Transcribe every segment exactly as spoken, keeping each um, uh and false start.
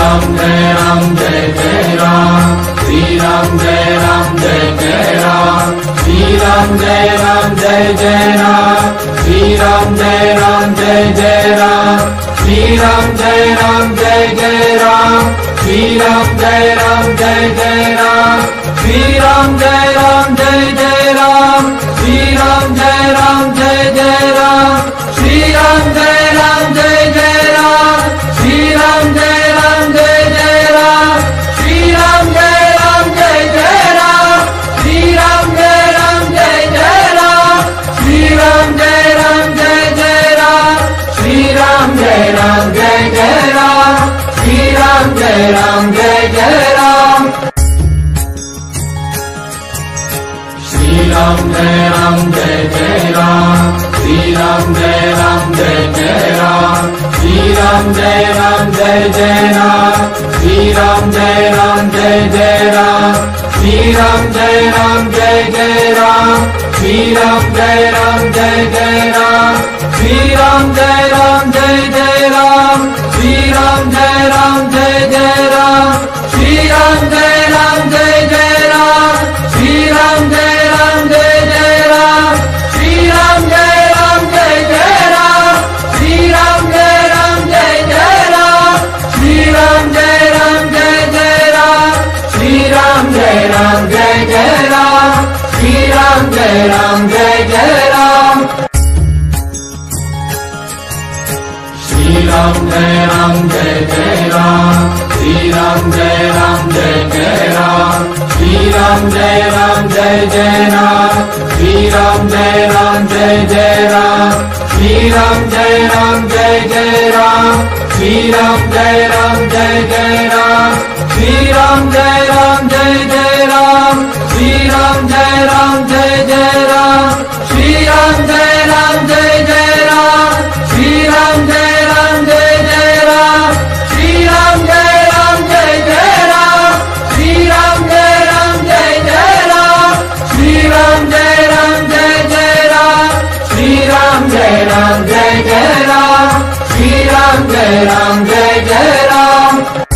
Ram Jai Ram Jai Jai Ram, Shri Ram Jai Ram Jai Jai Ram, Shri Ram Jai Ram Jai Jai Ram, Shri Ram Jai Ram Jai Jai Ram, Shri Ram Jai Ram Jai Jai Ram, Shri Ram Jai Ram Jai Jai Ram, Shri Ram Jai Ram Jai Jai Ram, Shri Ram Jai Ram Jai Jai Ram, Shri Ram Jai Ram Jai Jai Ram, Shri Ram Jai Ram Jai Jai Ram, Shri Ram Jai Ram Jai Jai Ram, Shri Ram Jai Ram Jai Jai Ram, Shri Ram Jai Ram Jai Jai Ram, Shri Ram Jai Ram Jai Jai Ram, Shri Ram Jai Ram Jai Jai Ram. Shri Ram Jai Ram Jai Jai Ram, Shri Ram Jai Ram Jai Jai Ram, Shri Ram Jai Ram Jai Jai Ram, Shri Ram Jai Ram Jai Jai Ram, Shri Ram Jai Ram Jai Jai Ram, Shri Ram Jai Ram Jai Jai Ram, Shri Ram Jai Ram Jai Jai Ram, Shri Ram Jai Ram Jai Jai Ram, Shri Ram Jai Ram Jai Jai Ram, Shri Ram Jai Ram Jai Jai Ram, Shri Ram Jai Ram Jai Jai Ram, Shri Ram Jai Ram Jai Jai Ram, Shri Ram Jai Ram Jai Jai Ram, Shri Ram Jai Ram Jai Jai Ram, Shri Ram Jai Ram Jai Jai Ram. Shri Ram Jai Ram Jai Jai Ram, Shri Ram Jai Ram Jai Jai Ram, Shri Ram Jai Ram Jai Jai Ram, Shri Ram Jai Ram Jai Jai Ram, Shri Ram Jai Ram Jai Jai Ram, Shri Ram Jai Ram Jai Jai Ram, Shri Ram Jai Ram Jai Jai Ram, Shri Ram Jai Ram Jai Jai Ram, Shri Ram Jai Ram Jai Jai Ram, Shri Ram Jai Ram Jai Jai Ram, Shri Ram Jai Ram Jai Jai Ram, Shri Ram Jai Ram Jai Jai Ram, Shri Ram Jai Ram Jai Jai Ram, Shri Ram Jai Ram Jai Jai Ram, Shri Ram Jai Ram Jai Jai Ram.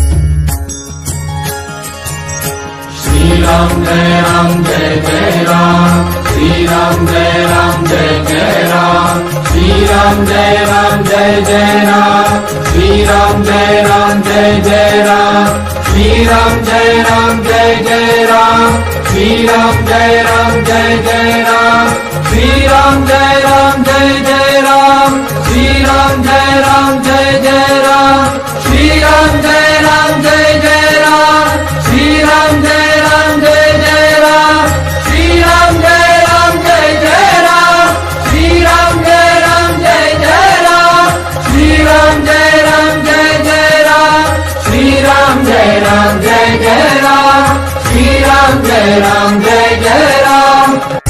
Shri Ram Jai Ram Jai Jai Ram, Shri Ram Jai Ram Jai Jai Ram, Shri Ram Jai Ram Jai Jai Ram, Shri Ram Jai Ram Jai Jai Ram, Shri Ram Jai Ram Jai Jai Ram, Shri Ram Jai Ram Jai Jai Ram, Shri Ram Jai Ram Jai Jai Ram, Shri Ram Jai Ram Jai Jai Ram, Shri Ram Jai Ram Jai Jai Ram, Shri Ram Jai Ram Jai Jai Ram, Shri Ram Jai Ram Jai Jai Ram, Shri Ram Jai Ram Jai Jai Ram, Shri Ram Jai Ram Jai Jai Ram, Shri Ram Jai Ram Jai Jai Ram, Shri Ram Jai Ram Jai Jai Ram.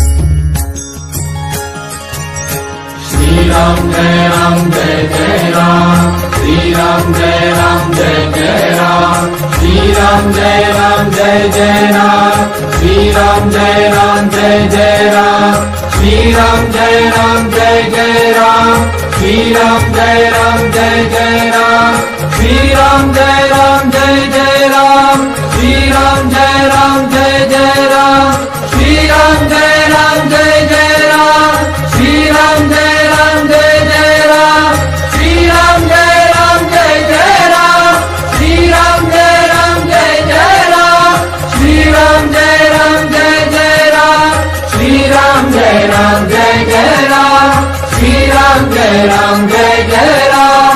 Shri Ram Jai Ram Jai Jai Ram, Shri Ram Jai Ram Jai Jai Ram, Shri Ram Jai Ram Jai Jai Ram, Shri Ram Jai Ram Jai Jai Ram, Shri Ram Jai Ram Jai Jai Ram, Shri Ram Jai Ram Jai Jai Ram, Shri Ram Jai Ram Jai Jai Ram, Shri Ram Jai Ram Jai Jai Ram, Shri Ram Jai Ram Jai Jai Ram, Shri Ram Jai Ram Jai Jai Ram, Shri Ram Jai Ram Jai Jai Ram, Shri Ram Jai Ram Jai Jai Ram, Shri Ram Jai Ram Jai Jai Ram, Shri Ram Jai Ram Jai Jai Ram, Shri Ram Jai Ram Jai Jai Ram.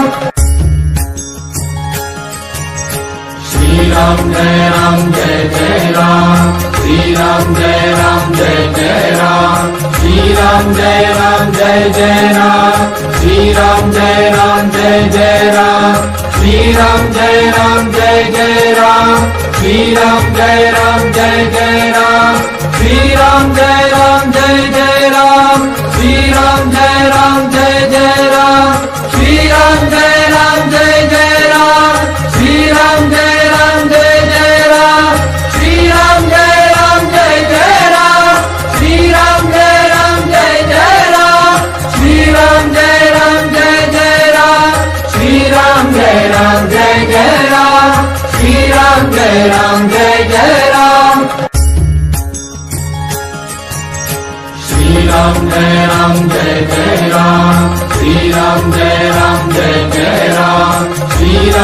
Shri Ram Jai Ram Jai Jai Ram, Shri Ram Jai Ram Jai Jai Ram, Shri Ram Jai Ram Jai Jai Ram, Shri Ram Jai Ram Jai Jai Ram, Shri Ram Jai Ram Jai Jai Ram, Shri Ram Jai Ram Jai Jai Ram, Shri Ram Jai Ram Jai Jai Ram, Shri Ram Jai Ram Jai Jai Ram, Shri Ram Jai Ram Jai Jai Ram, Shri Ram Jai Ram Jai Jai Ram, Shri Ram Jai Ram Jai Jai Ram, Shri Ram Jai Ram Jai Jai Ram, Shri Ram Jai Ram Jai Jai Ram, Shri Ram Jai Ram Jai Jai Ram.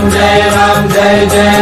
Ram Jai Ram Jai Jai